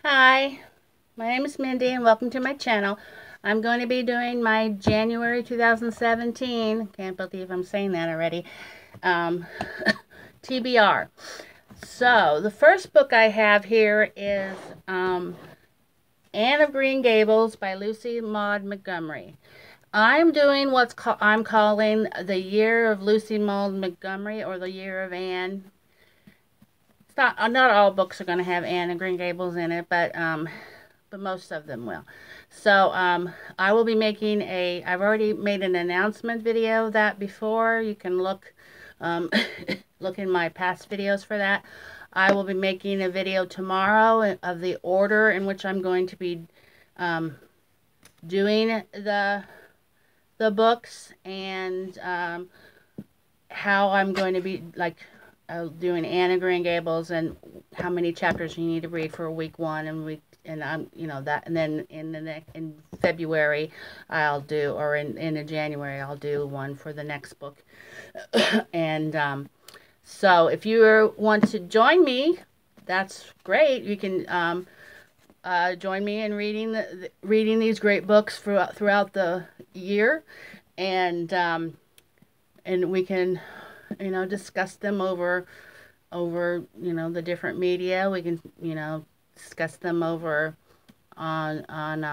Hi, my name is Mindy and welcome to my channel. I'm going to be doing my January 2017, can't believe I'm saying that already, um, TBR. So, the first book I have here is Anne of Green Gables by Lucy Maud Montgomery. I'm doing I'm calling the year of Lucy Maud Montgomery, or the year of Anne. It's not all books are going to have Anne of Green Gables in it, but most of them will. So I will be making I've already made an announcement video of that before. You can um, look in my past videos for that. I will be making a video tomorrow of the order in which I'm going to be um, doing the books, and how I'm going to be doing Anne of Green Gables, and how many chapters you need to read for week one and week, and I'm that, and then in February I'll do, or in January I'll do one for the next book. And so if you want to join me, that's great. You can join me in reading these great books throughout the year, and we can discuss them over the different media. We can discuss them over on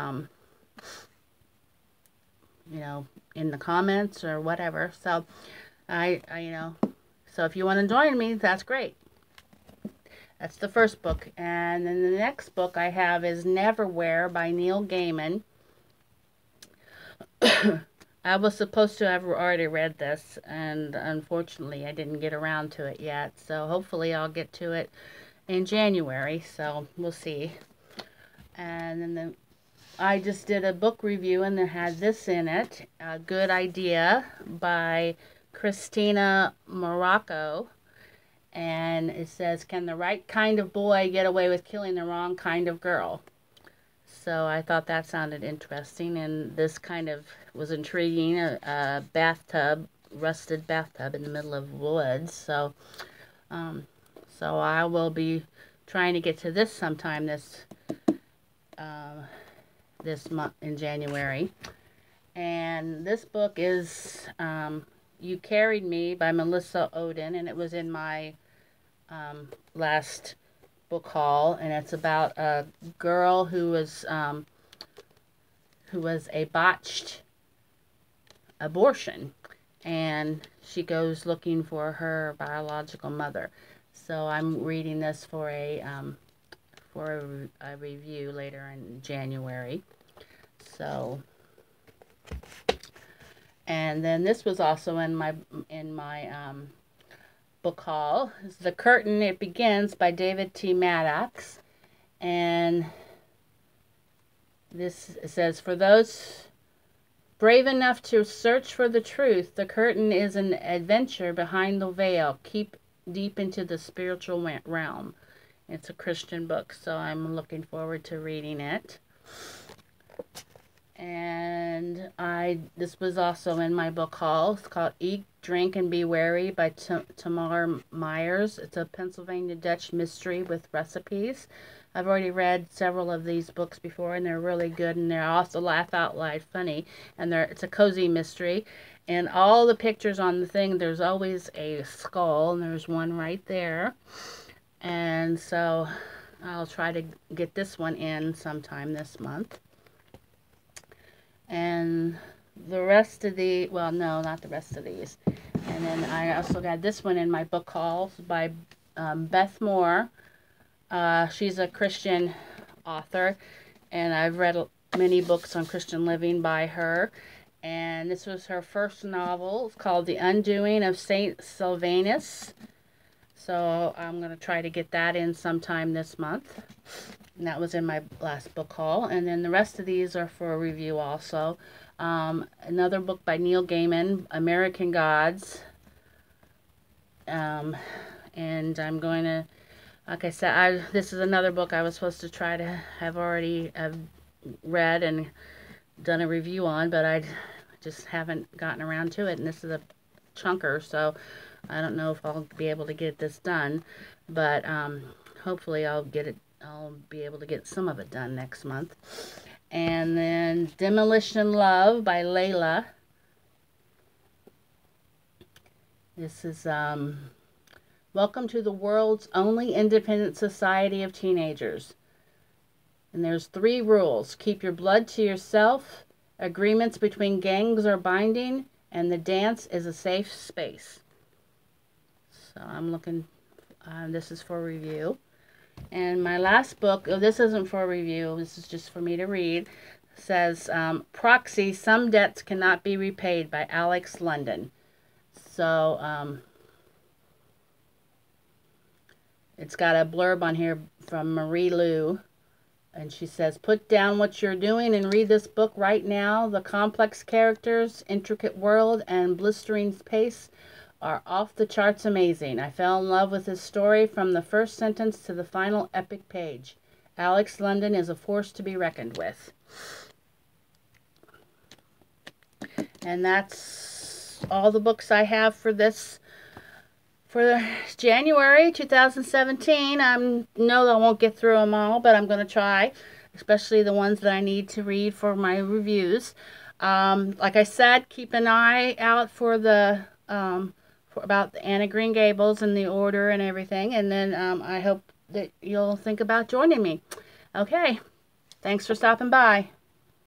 in the comments or whatever. So so if you want to join me, that's great. That's the first book. And then the next book I have is Neverwhere by Neil Gaiman. I was supposed to have already read this, and unfortunately I didn't get around to it yet. So hopefully I'll get to it in January. So we'll see. And then I just did a book review, and it had this in it, A Good Idea by Christina Morocco. And it says, can the right kind of boy get away with killing the wrong kind of girl? So I thought that sounded interesting, and this kind of was intriguing. A bathtub, rusted bathtub in the middle of woods. Um, so I will be trying to get to this sometime this month in January. And this book is You Carried Me by Melissa Ohden, and it was in my last book haul, and it's about a girl who was a botched abortion, and she goes looking for her biological mother. So I'm reading this for a review later in January. So, and then this was also in my book haul. This is The Curtain It Begins by David T. Maddox. And this says, for those brave enough to search for the truth, the curtain is an adventure behind the veil. Keep deep into the spiritual realm. It's a Christian book, so I'm looking forward to reading it. And this was also in my book haul. It's called Eat, Drink, and Be Wary by Tamar Myers. It's a Pennsylvania Dutch mystery with recipes. I've already read several of these books before, and they're really good, and they're also laugh out loud funny. And it's a cozy mystery. And all the pictures on the thing, there's always a skull, and there's one right there. And so I'll try to get this one in sometime this month. And the rest of well, no, not the rest of these. And then I also got this one in my book haul by Beth Moore. She's a Christian author, and I've read many books on Christian living by her. And this was her first novel. It's called The Undoing of Saint Sylvanus. So I'm going to try to get that in sometime this month. And that was in my last book haul. And then the rest of these are for a review also. Another book by Neil Gaiman, American Gods. And I'm going to, like I said, this is another book I was supposed to try to have read and done a review on, but I just haven't gotten around to it. And this is a chunker, so I don't know if I'll be able to get this done. But hopefully I'll get it I'll be able to get some of it done next month. And then Demolition Love by Layla. This is Welcome to the world's only independent society of teenagers. And there's 3 rules. Keep your blood to yourself. Agreements between gangs are binding. And the dance is a safe space. So I'm looking, this is for review. And my last book, this isn't for review, this is just for me to read, says Proxy, Some Debts Cannot Be Repaid by Alex London. So it's got a blurb on here from Marie Lu. And she says, put down what you're doing and read this book right now. The complex characters, intricate world, and blistering pace are off the charts amazing. I fell in love with his story from the first sentence to the final epic page. Alex London is a force to be reckoned with. And that's all the books I have for this, for January 2017. I know I won't get through them all, but I'm going to try, especially the ones that I need to read for my reviews. Like I said, keep an eye out for the about the Anne of Green Gables and the order and everything. And then I hope that you'll think about joining me. Okay, thanks for stopping by.